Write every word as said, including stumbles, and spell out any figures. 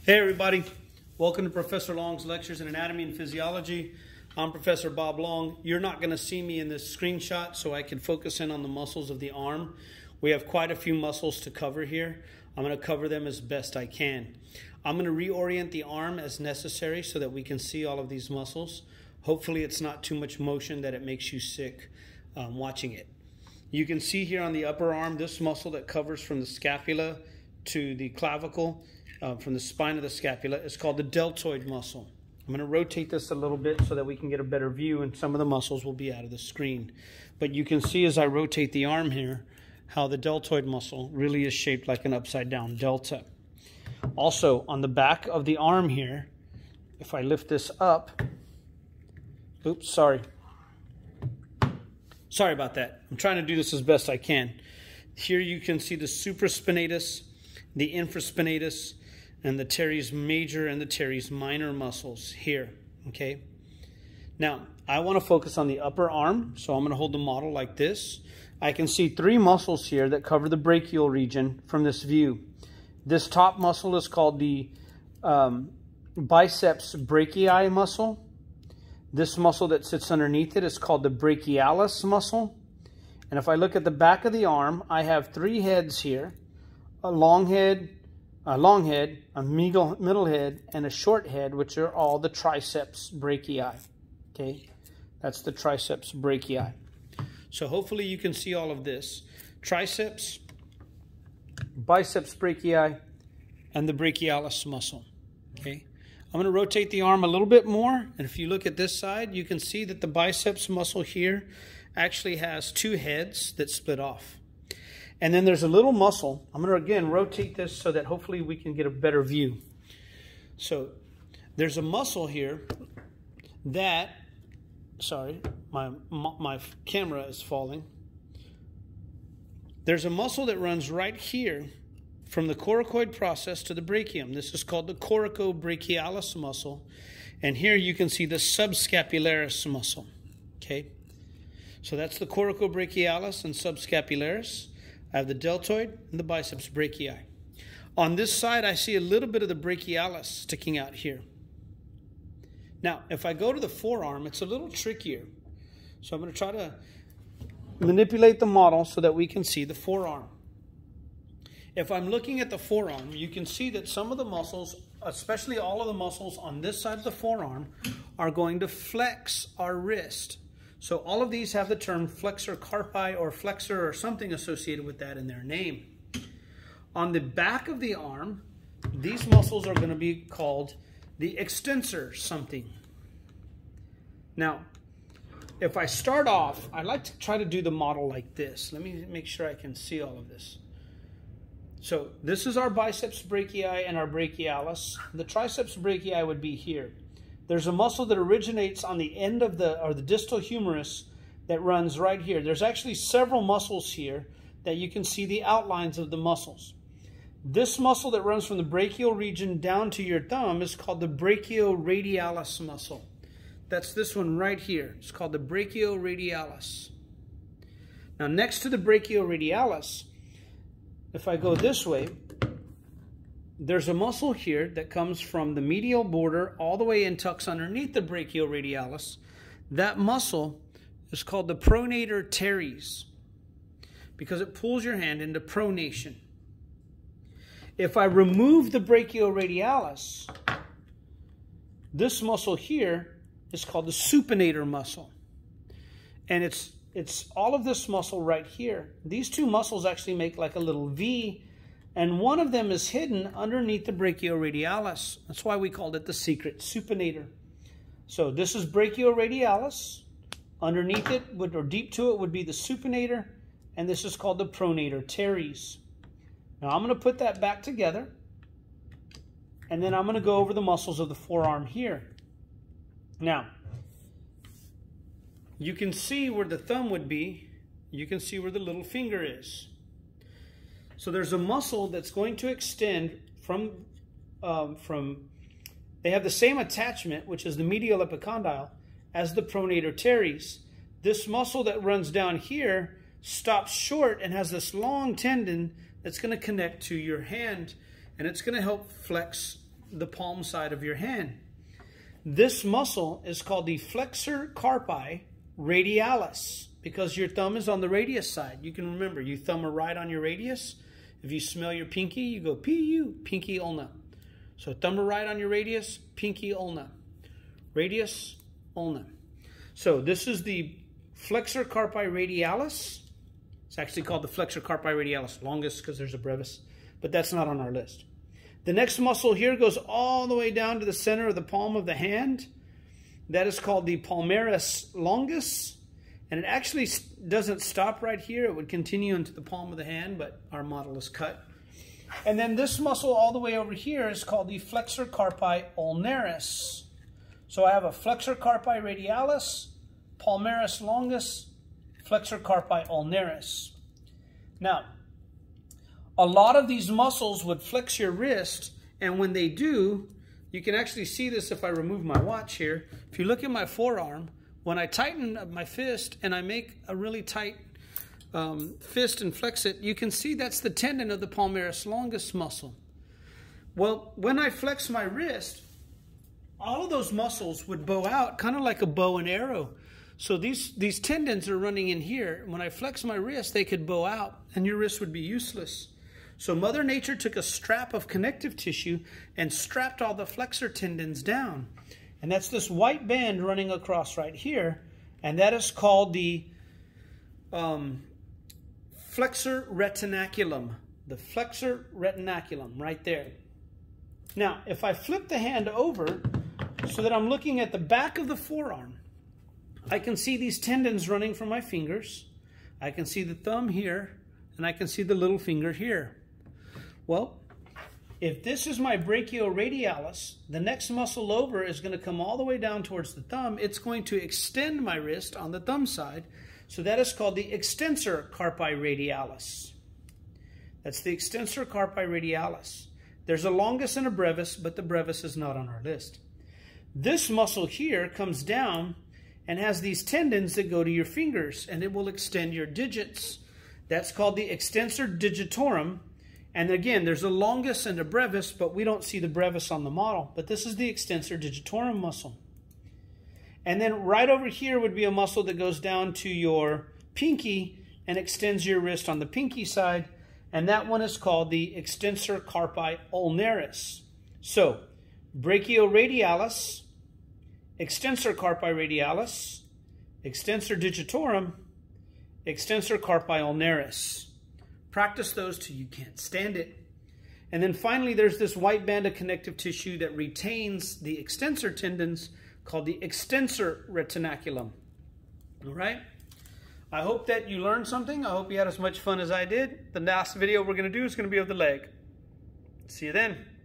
Hey everybody, welcome to Professor Long's Lectures in Anatomy and Physiology. I'm Professor Bob Long. You're not going to see me in this screenshot, so I can focus in on the muscles of the arm. We have quite a few muscles to cover here. I'm going to cover them as best I can. I'm going to reorient the arm as necessary so that we can see all of these muscles. Hopefully it's not too much motion that it makes you sick um, watching it. You can see here on the upper arm, this muscle that covers from the scapula to the clavicle, Uh, from the spine of the scapula, is called the deltoid muscle. I'm going to rotate this a little bit so that we can get a better view, and some of the muscles will be out of the screen. But you can see as I rotate the arm here how the deltoid muscle really is shaped like an upside down delta. Also on the back of the arm here, if I lift this up, oops, sorry. Sorry about that. I'm trying to do this as best I can. Here you can see the supraspinatus, the infraspinatus, and the teres major and the teres minor muscles here, okay? Now, I want to focus on the upper arm, so I'm going to hold the model like this. I can see three muscles here that cover the brachial region from this view. This top muscle is called the um, biceps brachii muscle. This muscle that sits underneath it is called the brachialis muscle. And if I look at the back of the arm, I have three heads here, a long head, a long head, a middle, middle head, and a short head, which are all the triceps brachii. Okay, that's the triceps brachii. So hopefully you can see all of this. Triceps, biceps brachii, and the brachialis muscle. Okay, I'm going to rotate the arm a little bit more, and if you look at this side, you can see that the biceps muscle here actually has two heads that split off. And then there's a little muscle. I'm going to, again, rotate this so that hopefully we can get a better view. So there's a muscle here that, sorry, my, my camera is falling. There's a muscle that runs right here from the coracoid process to the brachium. This is called the coracobrachialis muscle. And here you can see the subscapularis muscle. Okay? So that's the coracobrachialis and subscapularis. I have the deltoid and the biceps brachii. On this side, I see a little bit of the brachialis sticking out here. Now, if I go to the forearm, it's a little trickier. So I'm going to try to manipulate the model so that we can see the forearm. If I'm looking at the forearm, you can see that some of the muscles, especially all of the muscles on this side of the forearm, are going to flex our wrist. So all of these have the term flexor carpi or flexor or something associated with that in their name. On the back of the arm, these muscles are going to be called the extensor something. Now, if I start off, I like to try to do the model like this. Let me make sure I can see all of this. So this is our biceps brachii and our brachialis. The triceps brachii would be here. There's a muscle that originates on the end of the, or the distal humerus, that runs right here. There's actually several muscles here that you can see the outlines of the muscles. This muscle that runs from the brachial region down to your thumb is called the brachioradialis muscle. That's this one right here. It's called the brachioradialis. Now next to the brachioradialis, if I go this way, there's a muscle here that comes from the medial border all the way and tucks underneath the brachioradialis. That muscle is called the pronator teres because it pulls your hand into pronation. If I remove the brachioradialis, this muscle here is called the supinator muscle. And it's, it's all of this muscle right here. These two muscles actually make like a little V, and one of them is hidden underneath the brachioradialis. That's why we called it the secret supinator. So this is brachioradialis. Underneath it, would, or deep to it, would be the supinator. And this is called the pronator teres. Now I'm going to put that back together. And then I'm going to go over the muscles of the forearm here. Now, you can see where the thumb would be. You can see where the little finger is. So there's a muscle that's going to extend from, um, from, they have the same attachment, which is the medial epicondyle, as the pronator teres. This muscle that runs down here stops short and has this long tendon that's going to connect to your hand, and it's going to help flex the palm side of your hand. This muscle is called the flexor carpi radialis because your thumb is on the radius side. You can remember, you thumb are right on your radius. If you smell your pinky, you go P U, pinky ulna. So thumb are right on your radius, pinky ulna. Radius, ulna. So this is the flexor carpi radialis. It's actually called the flexor carpi radialis longus because there's a brevis, but that's not on our list. The next muscle here goes all the way down to the center of the palm of the hand. That is called the palmaris longus. And it actually doesn't stop right here. It would continue into the palm of the hand, but our model is cut. And then this muscle all the way over here is called the flexor carpi ulnaris. So I have a flexor carpi radialis, palmaris longus, flexor carpi ulnaris. Now, a lot of these muscles would flex your wrist, and when they do, you can actually see this if I remove my watch here. If you look at my forearm, when I tighten my fist and I make a really tight um, fist and flex it, you can see that's the tendon of the palmaris longus muscle. Well, when I flex my wrist, all of those muscles would bow out, kind of like a bow and arrow. So these, these tendons are running in here. When I flex my wrist, they could bow out, and your wrist would be useless. So Mother Nature took a strap of connective tissue and strapped all the flexor tendons down. And that's this white band running across right here. And that is called the um, flexor retinaculum. The flexor retinaculum right there. Now, if I flip the hand over so that I'm looking at the back of the forearm, I can see these tendons running from my fingers. I can see the thumb here, and I can see the little finger here. Well, if this is my brachioradialis, the next muscle over is going to come all the way down towards the thumb. It's going to extend my wrist on the thumb side. So that is called the extensor carpi radialis. That's the extensor carpi radialis. There's a longus and a brevis, but the brevis is not on our list. This muscle here comes down and has these tendons that go to your fingers, and it will extend your digits. That's called the extensor digitorum. And again, there's a longus and a brevis, but we don't see the brevis on the model. But this is the extensor digitorum muscle. And then right over here would be a muscle that goes down to your pinky and extends your wrist on the pinky side. And that one is called the extensor carpi ulnaris. So, brachioradialis, extensor carpi radialis, extensor digitorum, extensor carpi ulnaris. Practice those till you can't stand it. And then finally, there's this white band of connective tissue that retains the extensor tendons called the extensor retinaculum. All right? I hope that you learned something. I hope you had as much fun as I did. The last video we're going to do is going to be of the leg. See you then.